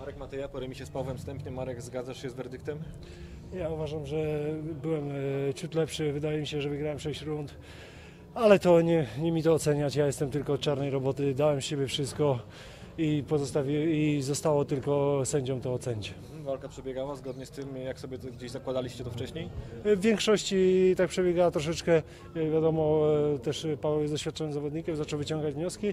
Marek Mateja po remisie z Pawłem Stępniem. Marek, zgadzasz się z werdyktem? Ja uważam, że byłem ciut lepszy. Wydaje mi się, że wygrałem 6 rund, ale to nie mi to oceniać. Ja jestem tylko od czarnej roboty, dałem z siebie wszystko i zostało tylko sędziom to ocenić. Walka przebiegała zgodnie z tym, jak sobie to gdzieś zakładaliście to wcześniej? W większości tak przebiegała troszeczkę. Wiadomo, też Paweł jest doświadczonym zawodnikiem, zaczął wyciągać wnioski.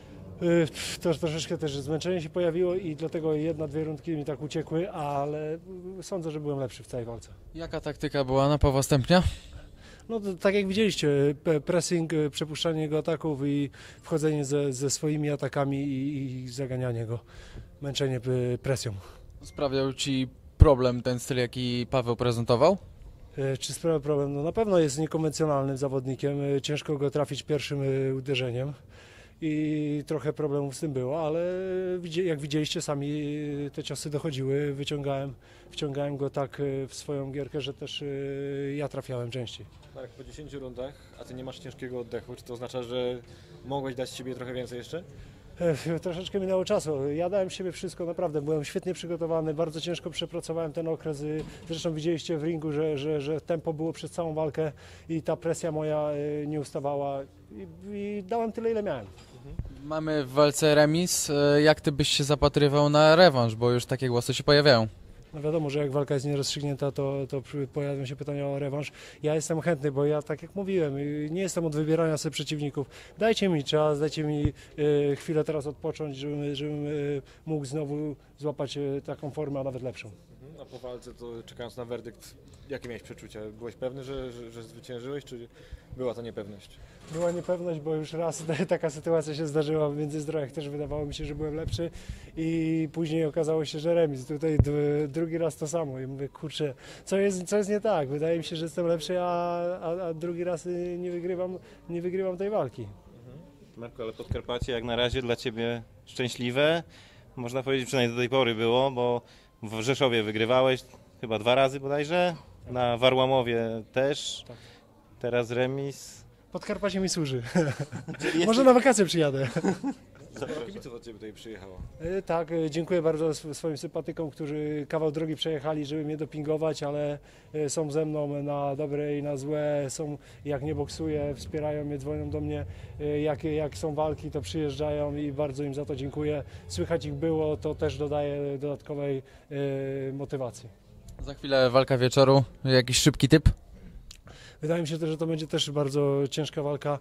To troszeczkę też zmęczenie się pojawiło i dlatego jedna, dwie rundki mi tak uciekły, ale sądzę, że byłem lepszy w całej walce. Jaka taktyka była na Pawła Stępnia? No to, tak jak widzieliście, pressing, przepuszczanie jego ataków i wchodzenie ze swoimi atakami i zaganianie go, męczenie presją. Sprawiał Ci problem ten styl, jaki Paweł prezentował? Czy sprawia problem? No na pewno jest niekonwencjonalnym zawodnikiem, ciężko go trafić pierwszym uderzeniem i trochę problemów z tym było, ale jak widzieliście sami, te ciosy dochodziły, wciągałem go tak w swoją gierkę, że też ja trafiałem częściej. Marek, po 10 rundach, a Ty nie masz ciężkiego oddechu, czy to oznacza, że mogłeś dać z siebie trochę więcej jeszcze? Troszeczkę minęło czasu. Ja dałem siebie wszystko, naprawdę. Byłem świetnie przygotowany, bardzo ciężko przepracowałem ten okres. Zresztą widzieliście w ringu, że tempo było przez całą walkę i ta presja moja nie ustawała i dałem tyle, ile miałem. Mamy w walce remis. Jak Ty byś się zapatrywał na rewanż, bo już takie głosy się pojawiają? No wiadomo, że jak walka jest nierozstrzygnięta, to pojawią się pytania o rewanż. Ja jestem chętny, bo ja, tak jak mówiłem, nie jestem od wybierania sobie przeciwników. Dajcie mi czas, dajcie mi chwilę teraz odpocząć, żebym mógł znowu złapać taką formę, a nawet lepszą. A po walce, to czekając na werdykt, jakie miałeś przeczucia? Byłeś pewny, że zwyciężyłeś, czy była to niepewność? Była niepewność, bo już raz taka sytuacja się zdarzyła w Międzyzdrojach, też wydawało mi się, że byłem lepszy i później okazało się, że remis. Tutaj drugi raz to samo i mówię, kurczę, co jest nie tak? Wydaje mi się, że jestem lepszy, a drugi raz nie wygrywam tej walki. Marku, ale Podkarpacie jak na razie dla Ciebie szczęśliwe. Można powiedzieć, przynajmniej do tej pory było, bo w Rzeszowie wygrywałeś chyba 2 razy bodajże, na Warłamowie też, teraz remis. Podkarpacie mi służy. Może na wakacje przyjadę. Sporo kibiców od Ciebie tutaj przyjechało. Tak, dziękuję bardzo swoim sympatykom, którzy kawał drogi przejechali, żeby mnie dopingować, ale są ze mną na dobre i na złe, są jak nie boksuję, wspierają mnie, dzwonią do mnie, jak są walki, to przyjeżdżają i bardzo im za to dziękuję. Słychać ich było, to też dodaje dodatkowej motywacji. Za chwilę walka wieczoru. Jakiś szybki typ? Wydaje mi się też, że to będzie też bardzo ciężka walka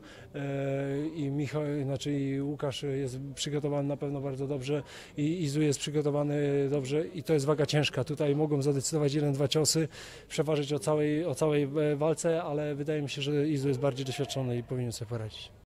i Łukasz jest przygotowany na pewno bardzo dobrze i Izu jest przygotowany dobrze i to jest waga ciężka. Tutaj mogą zadecydować 1-2 ciosy, przeważyć o całej walce, ale wydaje mi się, że Izu jest bardziej doświadczony i powinien sobie poradzić.